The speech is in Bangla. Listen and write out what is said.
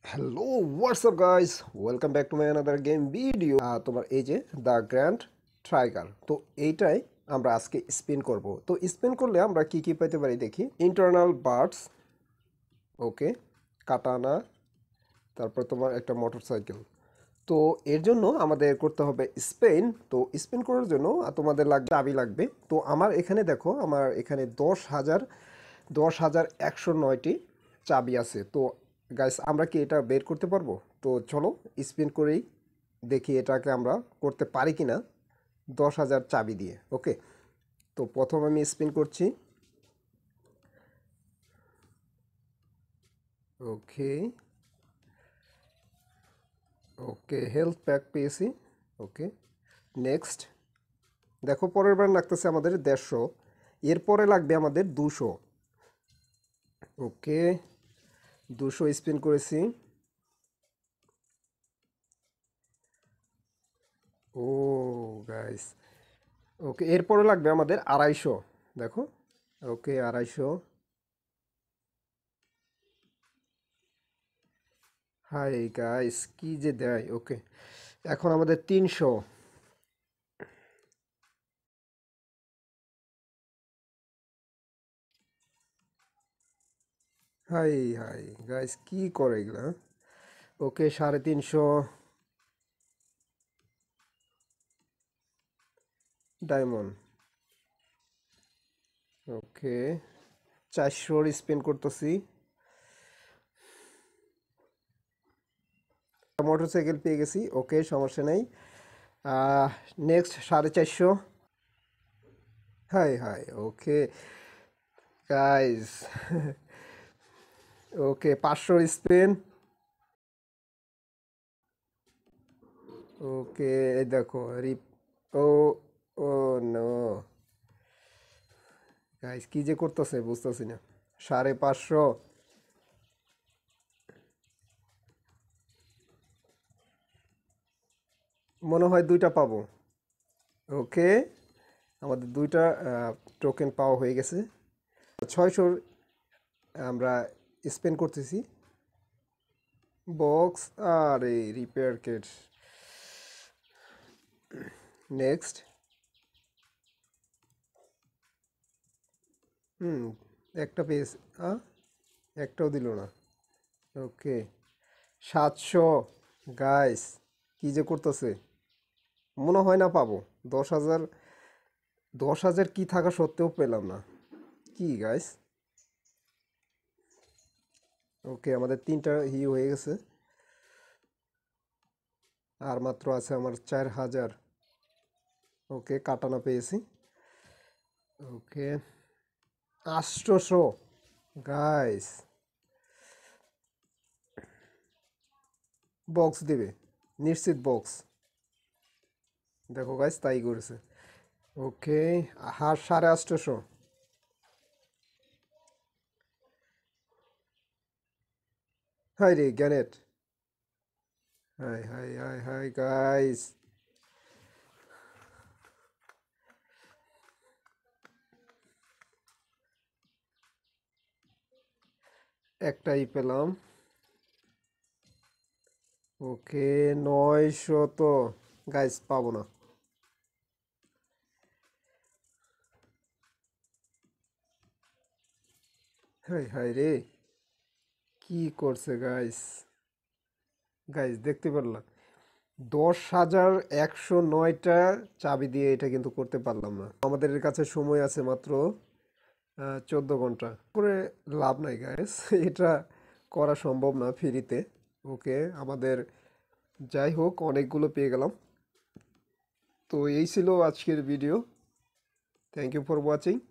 Hello WhatsApp guys, welcome back to my another game video. তোমার এই যে দ্য গ্র্যান্ড ট্রাইগার, তো এইটাই আমরা আজকে স্পিন করব। তো স্পিন করলে আমরা কি কি পেতে পারি দেখি। ইন্টারনাল বার্ডস, ওকে, কাটানা, তারপর তোমার একটা মোটরসাইকেল। তো এর জন্য আমাদের করতে হবে স্পেন। তো স্পিন করার জন্য তোমাদের লাগবে চাবি লাগবে। তো আমার এখানে দেখো, আমার এখানে 10,109টি চাবি আছে। তো গাইস, আমরা কি এটা বের করতে পারবো? তো চলো স্পিন করেই দেখি এটাকে আমরা করতে পারি কি না 10,000 চাবি দিয়ে। ওকে, তো প্রথম আমি স্পিন করছি। ওকে ওকে, হেলথ প্যাক পেয়েছি। Okay, next. দেখো, পরের বার লাগতেছে আমাদের 150, এরপরে লাগবে আমাদের 200। ওকে, 200 স্পিন করেছি। ও গাইস, ওকে, এরপরে লাগবে আমাদের 250। দেখো, ওকে, 250। হাই গাইস, কি যে দেয়। ওকে, এখন আমাদের 300। হাই হাই গাইস, কি করে এগুলা। Okay, 350 diamond. ওকে, 400 স্পিন করতেছি। মোটরসাইকেল পেয়ে গেছি। ওকে, সমস্যা নেই। নেক্সট 450। হাই হাই, okay guys. Okay, 500 spin. Okay, এই দেখো রিপ। ও ও নো গাইস, কি যে করতেছে বুঝতেছি না। 550। মনে হয় দুইটা পাবো। ওকে, আমাদের দুইটা টোকেন পাওয়া হয়ে গেছে। 600 আমরা স্পেন্ড করতেছি। বক্স আর এই রিপেয়ার কিট। নেক্সট। হুম, একটা পেয়েছি। একটাও দিল না। ওকে, 700। গাইস, কি যে করতেছে, মনে হয় না পাবো। 10,000, 10,000 কি থাকা সত্ত্বেও পেলাম না, কি গাইস। ওকে, আমাদের 3টা হয়ে গেছে। আর মাত্র আছে আমার 4,000। ওকে, কাটানা পেয়েছি। ওকে, 800 গাইস। বক্স দেবে, নিশ্চিত বক্স। দেখো গাইস, তাই করেছে। ওকে, হার 850। হাই রে গ্যানেট। হাই হাই হাই হাই গাইস, একটাই পেলাম। ওকে, 900। তো গাইস, পাবো না। হাই হাই রে, কি করছে গাইস। গাইস, দেখতে পারলাম 10,109টা চাবি দিয়ে এটা কিন্তু করতে পারলাম না। আমাদের কাছে সময় আছে মাত্র 14 ঘন্টা। করে লাভ নাই গাইস। এটা করা সম্ভব না ফ্রিতে। ওকে, আমাদের যাই হোক, অনেকগুলো পেয়ে গেলাম। তো এই ছিল আজকের video. Thank you for watching.